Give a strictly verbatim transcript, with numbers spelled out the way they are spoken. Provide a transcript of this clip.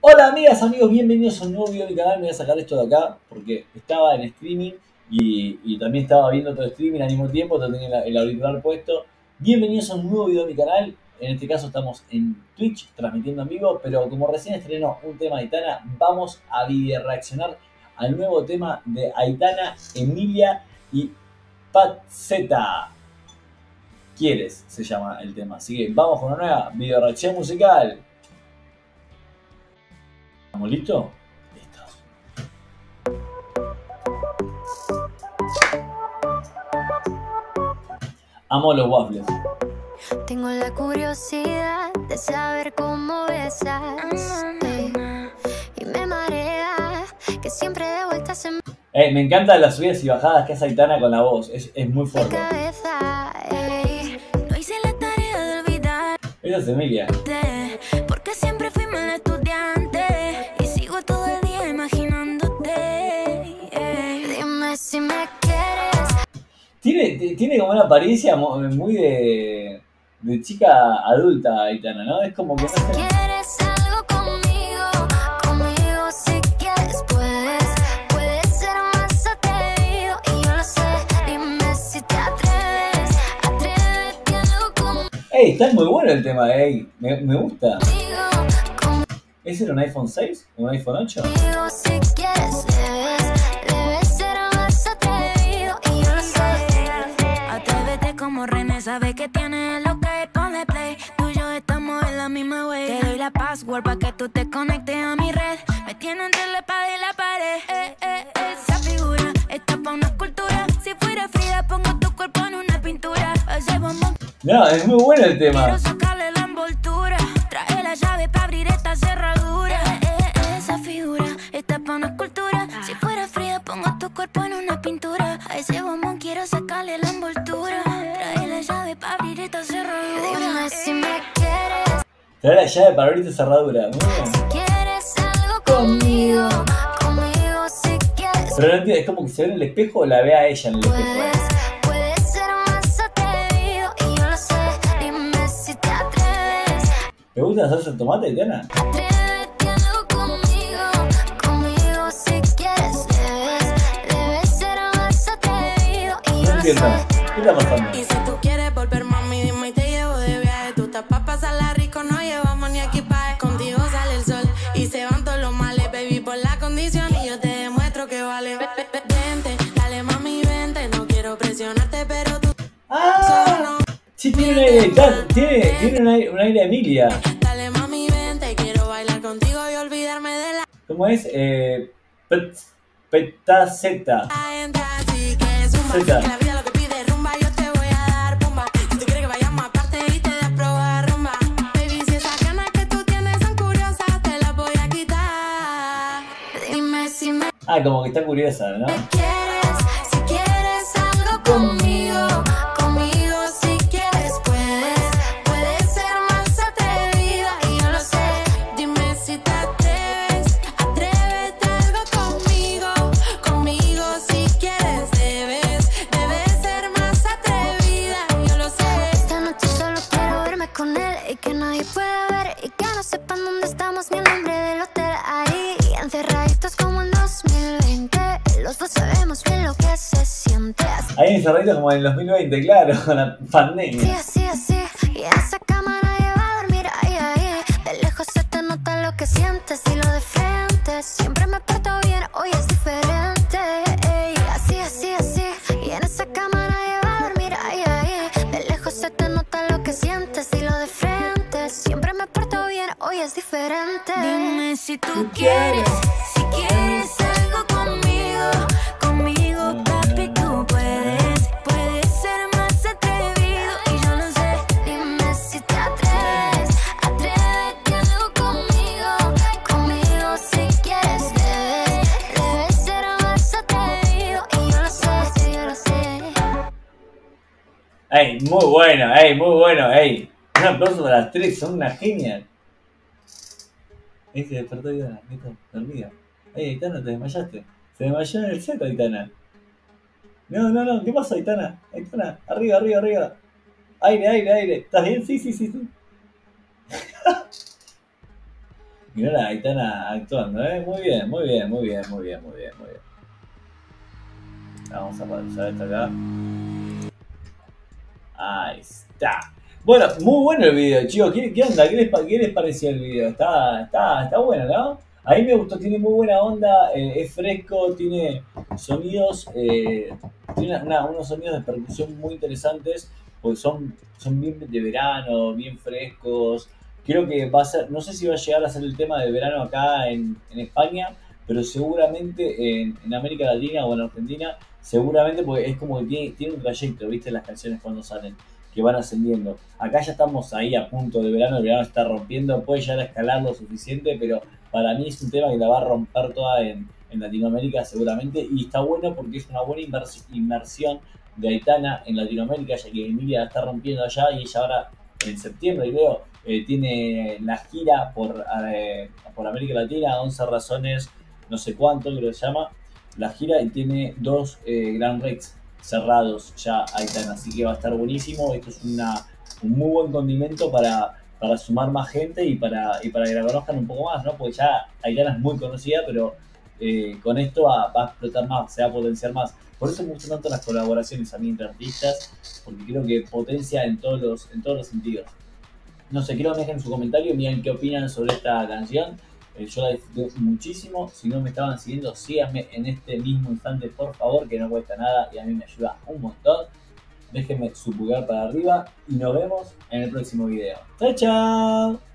Hola amigas, amigos, bienvenidos a un nuevo video de mi canal. Me voy a sacar esto de acá porque estaba en streaming y, y también estaba viendo otro streaming al mismo tiempo, tenía el, el auricular puesto. Bienvenidos a un nuevo video de mi canal. En este caso estamos en Twitch transmitiendo en vivo, pero como recién estrenó un tema de Aitana, vamos a video reaccionar al nuevo tema de Aitana, Emilia y Pazzetta. ¿Quieres? Se llama el tema. Así que vamos con una nueva video reacción musical. ¿Estamos listos? Listos. Amo los waffles. Tengo la curiosidad de saber cómo besas, ey, y me marea que siempre de vuelta se me... Eh, me encantan las subidas y bajadas que hace Aitana con la voz. Es, es muy fuerte. cabeza, ey, no hice la tarea de olvidar. Esa es Emilia. Porque siempre fui mal estudiante y sigo todo el día imaginándote, ey. Dime si me quieres. Tiene, tiene como una apariencia muy de, de chica adulta Aitana, ¿no? Es como que no Si sé. quieres algo conmigo, conmigo si quieres puedes, puedes ser más atrevido y yo lo sé. Dime si te atreves, atrévete a algo conmigo, ¡Ey! Está muy bueno el tema, ey. Me, me gusta. conmigo ¿Ese era un iPhone seis? ¿Un iPhone ocho? si quieres debes, debes ser más atrevido y yo lo sé. Atrévete como René, sabe que tiene lo que ponle play. Tú y yo estamos en la misma way. Te doy la password para que tú te conectes a mi red. Me tiene entre la espada y la pared. Eh, eh, esa figura está pa' una escultura. Si fuera Frida pongo tu cuerpo en una pintura. Ese bombón No, es muy bueno el tema. quiero sacarle la envoltura. Trae la llave para abrir esta cerradura. Eh, eh, esa figura está pa' una escultura. Si fuera Frida pongo tu cuerpo en una pintura. A ese bombón quiero sacarle la envoltura. Trae la llave para abrir esta cerradura. Dime si me quieres. Trae la llave para abrir esta cerradura. Muy bien. Si quieres algo conmigo, conmigo si quieres. Pero no entiendo, es como que se ve en el espejo o la ve a ella en el espejo. Puedes, puedes ser más atrevido y yo lo sé. Dime si te atreves. ¿Te gusta la salsa de tomate, Aitana? Atrévete a algo conmigo, conmigo si quieres debes, debes ser más atrevido y No yo lo entiendo. sé. ¿Qué está pasando? Y si tú quieres volver, mami, dime y te llevo de viaje. Tú estás pa' pasarla rico, no llevamos ni equipaje. Contigo sale el sol y se van todos los males, baby, por la condición. Y yo te demuestro que vale. Vente, dale, mami, vente. No quiero presionarte, pero tú ¡Ah! Sí, tiene un aire, tiene, tiene un aire, un aire Emilia. dale, mami, vente. Quiero bailar contigo y olvidarme de la ¿Cómo es? Eh, pet, Pazzetta. gente. Así que zumba, que Zeta. la vida lo que pide es rumba. Yo te voy a dar pumba. Si tú quieres que vayamos aparte y te des probar rumba. Baby, si esas ganas que tú tienes son curiosas, te las voy a quitar. Dime si me Ah, como que está curiosa, ¿no? quieres, si quieres algo conmigo, conmigo si quieres puedes, puedes ser más atrevida y yo lo sé. Dime si te atreves, atrévete a algo conmigo, conmigo si quieres debes, debes ser más atrevida y yo lo sé. Esta noche solo quiero verme con él y que nadie pueda ver y que no sepan dónde estamos ni el nombre del hotel ahí, encerraditos como en dos mil veinte. Los dos sabemos bien lo que se siente. Así, Ahí encerradito como en el dos mil veinte, claro, con la pandemia. así, así. Y en esa cama nadie va a dormir ahí, ahí. De lejos se te nota lo que sientes y lo de frente. Siempre me porto bien, hoy es diferente. Ey, así, así, así. Y en esa cama nadie va a dormir ahí, ahí. De lejos se te nota lo que sientes y lo de frente. Siempre me porto bien, hoy es diferente. Dime si tú quieres, si quieres algo conmigo, conmigo, papi, tú puedes, puedes ser más atrevido y yo no sé. Dime si te atreves, atrévete a algo conmigo, conmigo si quieres debes, debes ser más atrevido y yo lo sé, yo lo sé. Ey, muy bueno, ey, muy bueno, ey. Un aplauso para las tres, son una genial. Ey, se despertó Aitana, listo, dormida. Ey, Aitana, te desmayaste. Se desmayó en el set, Aitana. No, no, no, ¿qué pasa, Aitana? Aitana, arriba, arriba, arriba. Aire, aire, aire. ¿Estás bien? Sí, sí, sí, sí. Mirá la Aitana actuando, ¿eh? Muy bien, muy bien, muy bien, muy bien, muy bien, muy bien. Vamos a pausar esto acá. Ahí está. Bueno, muy bueno el video, chicos. ¿Qué, qué onda? ¿Qué les, ¿Qué les pareció el video? Está, está, está bueno, ¿no? A mí me gustó, tiene muy buena onda, eh, es fresco, tiene sonidos, eh, tiene una, unos sonidos de percusión muy interesantes, porque son, son bien de verano, bien frescos. Creo que va a ser, no sé si va a llegar a ser el tema de verano acá en, en España, pero seguramente en, en América Latina o en Argentina, seguramente porque es como que tiene, tiene un trayecto, ¿viste? Las canciones cuando salen, que van ascendiendo. Acá ya estamos ahí a punto de verano, el verano está rompiendo, puede llegar a escalar lo suficiente, pero para mí es un tema que la va a romper toda en, en Latinoamérica seguramente, y está bueno porque es una buena inmersión de Aitana en Latinoamérica, ya que Emilia la está rompiendo allá y ella ahora en septiembre creo eh, tiene la gira por, eh, por América Latina, once razones, no sé cuánto creo que se llama la gira, y tiene dos eh, Grand Rex cerrados ya Aitana, así que va a estar buenísimo. Esto es una, un muy buen condimento para, para sumar más gente y para, y para que la conozcan un poco más, ¿no? Porque ya Aitana es muy conocida, pero eh, con esto va, va a explotar más, se va a potenciar más. Por eso me gustan tanto las colaboraciones a mí entre artistas, porque creo que potencia en todos los, en todos los sentidos. No sé, quiero que me dejen su comentario, miren qué opinan sobre esta canción. Eh, yo la disfruté muchísimo. Si no me estaban siguiendo, síganme en este mismo instante, por favor, que no cuesta nada y a mí me ayuda un montón. Déjenme su pulgar para arriba y nos vemos en el próximo video. ¡Chao, chao!